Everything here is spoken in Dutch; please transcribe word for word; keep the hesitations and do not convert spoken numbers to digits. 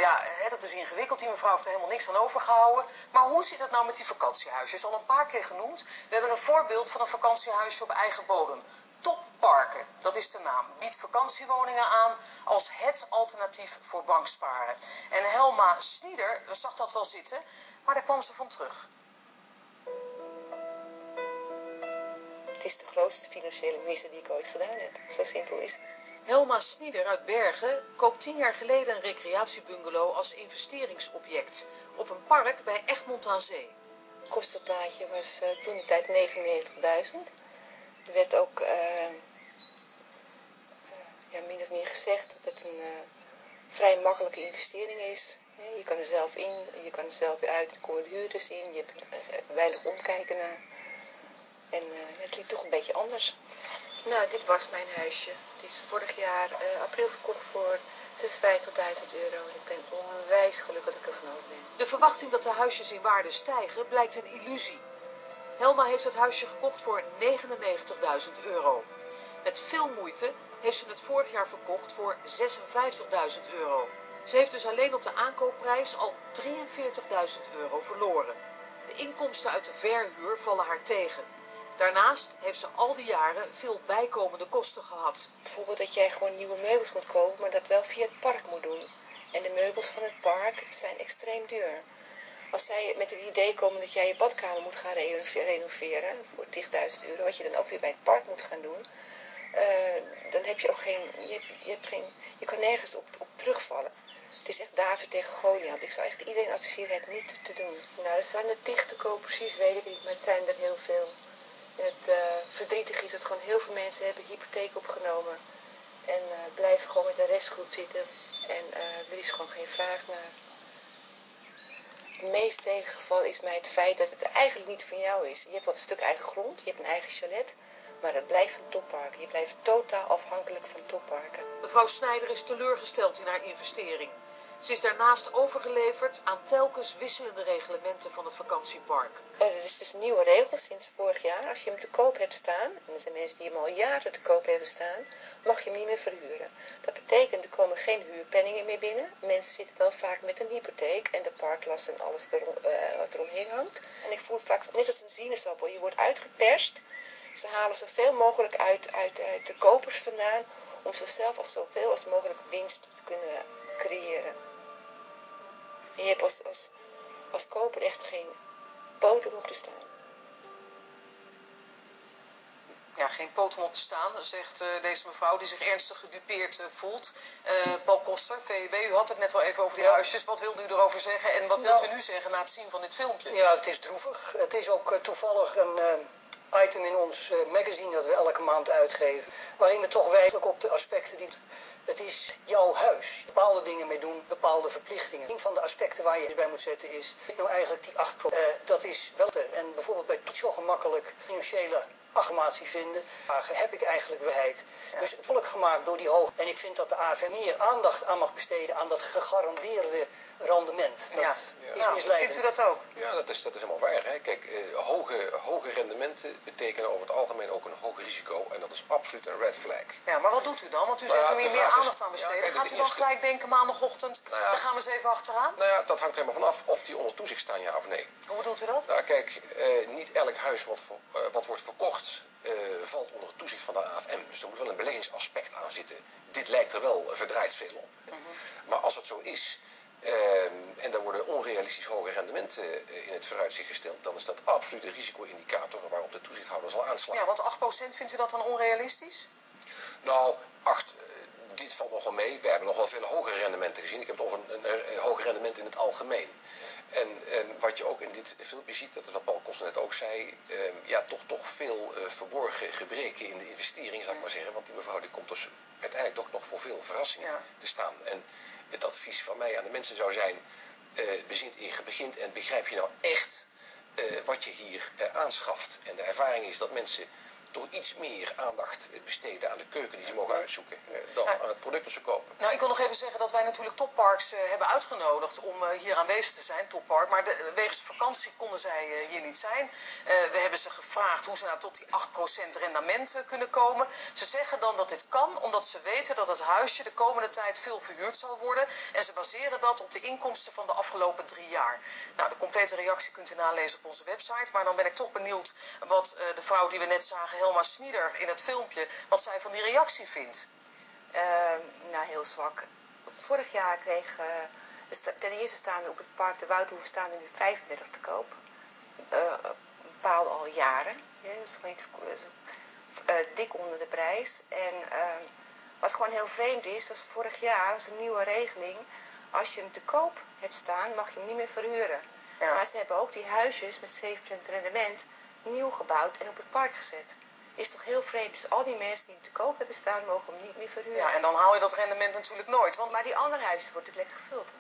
ja, hè, dat is ingewikkeld. Die mevrouw heeft er helemaal niks aan overgehouden. Maar hoe zit het nou met die vakantiehuisjes? Al een paar keer genoemd. We hebben een voorbeeld van een vakantiehuisje op eigen bodem. Topparken, dat is de naam, biedt vakantiewoningen aan als het alternatief voor banksparen. En Helma Snieder zag dat wel zitten, maar daar kwam ze van terug. Het is de grootste financiële misser die ik ooit gedaan heb. Zo simpel is het. Helma Snieder uit Bergen koopt tien jaar geleden een recreatiebungalow als investeringsobject op een park bij Egmond aan Zee. Het kostenplaatje was uh, toen de tijd negenennegentigduizend. Er werd ook uh, uh, ja, min of meer gezegd dat het een uh, vrij makkelijke investering is. Je kan er zelf in, je kan er zelf weer uit, er komen huurders in, je hebt uh, weinig omkijken naar. En uh, het liep toch een beetje anders. Nou, dit was mijn huisje. Dit is vorig jaar uh, april verkocht voor zesenvijftigduizend euro. En ik ben onwijs gelukkig dat ik er vanaf ben. De verwachting dat de huisjes in waarde stijgen blijkt een illusie. Helma heeft het huisje gekocht voor negenennegentigduizend euro. Met veel moeite heeft ze het vorig jaar verkocht voor zesenvijftigduizend euro. Ze heeft dus alleen op de aankoopprijs al drieënveertigduizend euro verloren. De inkomsten uit de verhuur vallen haar tegen. Daarnaast heeft ze al die jaren veel bijkomende kosten gehad. Bijvoorbeeld dat jij gewoon nieuwe meubels moet kopen, maar dat wel via het park moet doen. En de meubels van het park zijn extreem duur. Als zij met het idee komen dat jij je badkamer moet gaan renoveren voor tigduizend euro, wat je dan ook weer bij het park moet gaan doen, uh, dan heb je ook geen, je, hebt, je, hebt geen, je kan nergens op, op terugvallen. Het is echt David tegen Goliath. Ik zou echt iedereen adviseren het niet te doen. Nou, er zijn er tig te koop, precies weet ik niet, maar het zijn er heel veel. En het uh, verdrietig is dat gewoon heel veel mensen hebben hypotheek opgenomen en uh, blijven gewoon met de restschuld zitten. En uh, er is gewoon geen vraag naar. Het meest tegengeval is mij het feit dat het eigenlijk niet van jou is. Je hebt wel een stuk eigen grond, je hebt een eigen chalet, maar het blijft een toppark. Je blijft totaal afhankelijk van topparken. Mevrouw Snieder is teleurgesteld in haar investering. Ze is daarnaast overgeleverd aan telkens wisselende reglementen van het vakantiepark. Er is dus een nieuwe regel sinds vorig jaar. Als je hem te koop hebt staan, en er zijn mensen die hem al jaren te koop hebben staan, mag je hem niet meer verhuren. Dat betekent, er komen geen huurpenningen meer binnen. Mensen zitten wel vaak met een hypotheek en de parklast en alles erom, uh, wat eromheen hangt. En ik voel het vaak net als een sinaasappel. Je wordt uitgeperst. Ze halen zoveel mogelijk uit, uit, uit de kopers vandaan om zichzelf als zoveel als mogelijk winst te kunnen creëren. En je hebt als, als, als koper echt geen poot om op te staan. Ja, geen poot om op te staan, zegt uh, deze mevrouw die zich ernstig gedupeerd uh, voelt. Uh, Paul Koster, V E B, u had het net al even over die ja. huisjes. Wat wilde u erover zeggen en wat nou, wilt u nu zeggen na het zien van dit filmpje? Ja, het is droevig. Het is ook uh, toevallig een uh, item in ons uh, magazine dat we elke maand uitgeven, waarin we toch wijzen op de aspecten die... Het is jouw huis. Bepaalde dingen mee doen, bepaalde verplichtingen. Een van de aspecten waar je eens bij moet zetten is, nou eigenlijk die acht procent. Uh, dat is wel te. En bijvoorbeeld bij zo gemakkelijk financiële affirmatie vinden, heb ik eigenlijk beheid. Ja. Dus het wordt gemaakt door die hoogte. En ik vind dat de A F M meer aandacht aan mag besteden aan dat gegarandeerde rendement. Dat ja. is nou, misleidend. Vindt u dat ook? Ja, dat is, dat is helemaal waar. Hè. Kijk, uh, hoge, hoge rendementen betekenen over het algemeen ook een hoog risico. En dat is absoluut een red flag. Ja, maar wat doet u dan? Want u zegt, er moet meer aandacht aan besteden. Ja, kijk, gaat u dan eerste... gelijk denken maandagochtend, nou ja, daar gaan we eens even achteraan? Nou ja, dat hangt helemaal vanaf of die onder toezicht staan, ja of nee. Hoe bedoelt u dat? Nou kijk, uh, niet elk huis wat, voor, uh, wat wordt verkocht uh, valt onder het toezicht van de A F M. Dus er moet wel een beleggingsaspect aan zitten. Dit lijkt er wel uh, verdraaid veel op. Mm-hmm. Maar als het zo is, uh, en er worden onrealistisch hoge rendementen uh, in het vooruitzicht gesteld, dan is dat absoluut een risico-indicator waarop de toethouder zal aanslaan. Ja, want acht procent vindt u dat dan onrealistisch? Nou, acht... Dit valt nogal mee. We hebben nog wel veel hogere rendementen gezien. Ik heb het over een, een, een hoger rendement in het algemeen. En, en wat je ook in dit filmpje ziet, dat is wat Paul Koster net ook zei, eh, ja, toch, toch veel uh, verborgen gebreken in de investering, zou ik maar zeggen. Want die mevrouw die komt dus uiteindelijk toch nog voor veel verrassingen ja. te staan. En het advies van mij aan de mensen zou zijn, uh, bezint eer je begint en begrijp je nou echt uh, wat je hier uh, aanschaft. En de ervaring is dat mensen toch iets meer aandacht besteden aan de keuken die ze mogen uitzoeken dan aan het product dat ze kopen. Nou, ik wil nog even zeggen dat wij natuurlijk Topparks uh, hebben uitgenodigd om uh, hier aanwezig te zijn, Toppark. Maar de, wegens vakantie konden zij uh, hier niet zijn. Uh, we hebben ze gevraagd hoe ze nou tot die acht procent rendement uh, kunnen komen. Ze zeggen dan dat dit kan omdat ze weten dat het huisje de komende tijd veel verhuurd zal worden. En ze baseren dat op de inkomsten van de afgelopen drie jaar. Nou, de complete reactie kunt u nalezen op onze website. Maar dan ben ik toch benieuwd wat uh, de vrouw die we net zagen, Helma Snieder, in het filmpje, wat zij van die reactie vindt. Uh, nou, heel zwak. Vorig jaar kreeg, uh, ten eerste staan er op het park de Woudhoeven staan er nu vijfendertig te koop. Uh, bepaalde al jaren. Ja, dat is gewoon niet, dat is, uh, dik onder de prijs. En uh, wat gewoon heel vreemd is, was vorig jaar was een nieuwe regeling. Als je hem te koop hebt staan, mag je hem niet meer verhuren. Ja. Maar ze hebben ook die huisjes met zeven procent rendement nieuw gebouwd en op het park gezet. Is toch heel vreemd. Dus al die mensen die hem te koop hebben staan, mogen hem niet meer verhuren. Ja, en dan haal je dat rendement natuurlijk nooit. Want... Maar die andere huisjes worden natuurlijk lekker gevuld.